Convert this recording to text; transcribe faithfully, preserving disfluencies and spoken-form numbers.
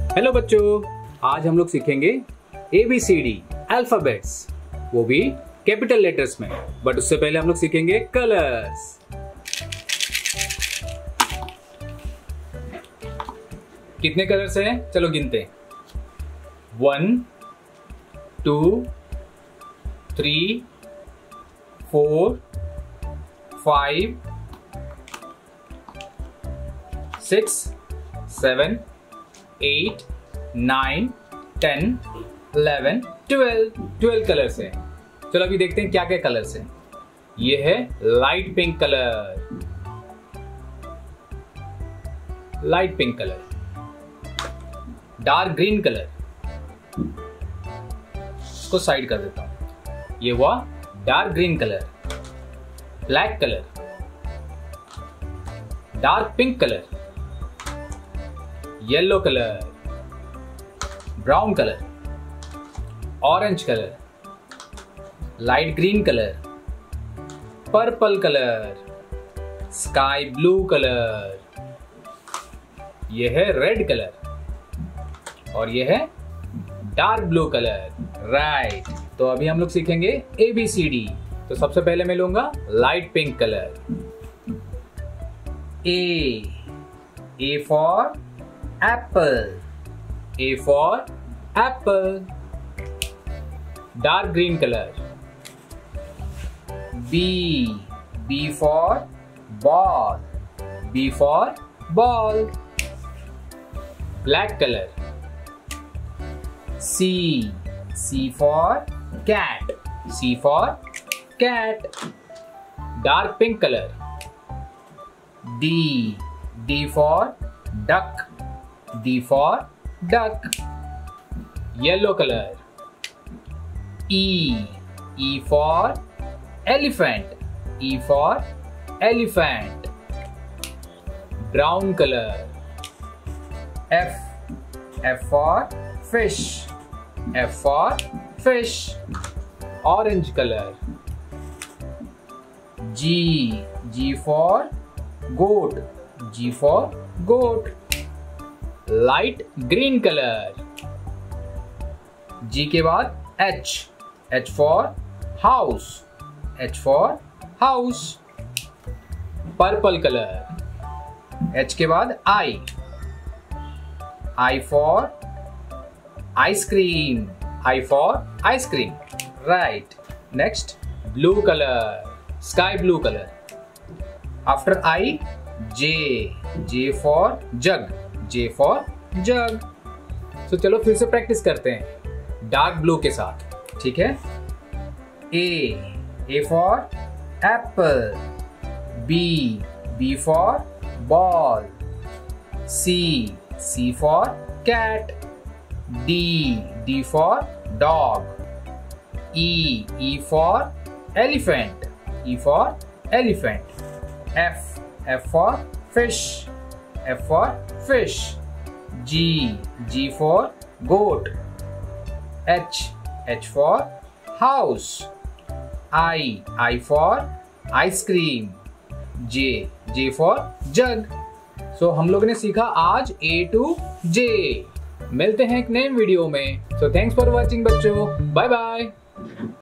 Hello बच्चों, आज हम लोग सीखेंगे A B C D alphabets, वो भी कैपिटल लेटर्स में। बट उससे पहले हम लोग सीखेंगे कलर्स। कितने कलर्स हैं? चलो गिनते हैं। One, two, three, four, five, six, seven, eight, nine, ten, eleven, twelve. Twelve colours हैं। चलो अभी देखते हैं क्या क्या कलर्स हैं। ये है light pink colour, light pink colour, dark green colour, इसको साइड कर देता हूं। ये हुआ dark green colour, black colour, dark pink colour, yellow colour, brown colour, orange colour, light green colour, purple colour, sky blue colour, यह है red colour और यह है डार्क ब्लू कलर। राइट, तो अभी हम लोग सीखेंगे ए बी सी डी। तो सबसे पहले मैं लूंगा light pink colour. A, A for apple, A for apple. Dark green colour. B, B for ball, B for ball. Black colour. C, C for cat, C for cat. Dark pink colour. D, D for duck, D for duck. Yellow colour. E, E for elephant, E for elephant. Brown color. F, F for fish, F for fish. Orange color. G, G for goat, G for goat. Light green color. G के बाद H, H for house, H for house. Purple color. H के बाद I, I for ice cream, I for ice cream. Right. Next, blue color, sky blue color. After I, J, J for jug, J for jug. So चलो फिर से practice करते हैं dark blue के साथ, ठीक है? A, A for apple. B, B for ball. C, C for cat. D, D for dog. E, E for elephant, E for elephant. F, F for fish, F for fish. G, G for goat. H, H for house. I, I for ice cream. J, J for jug. So हम लोग ने सीखा आज A to J। मिलते हैं एक नए video में। So thanks for watching बच्चों। Bye bye.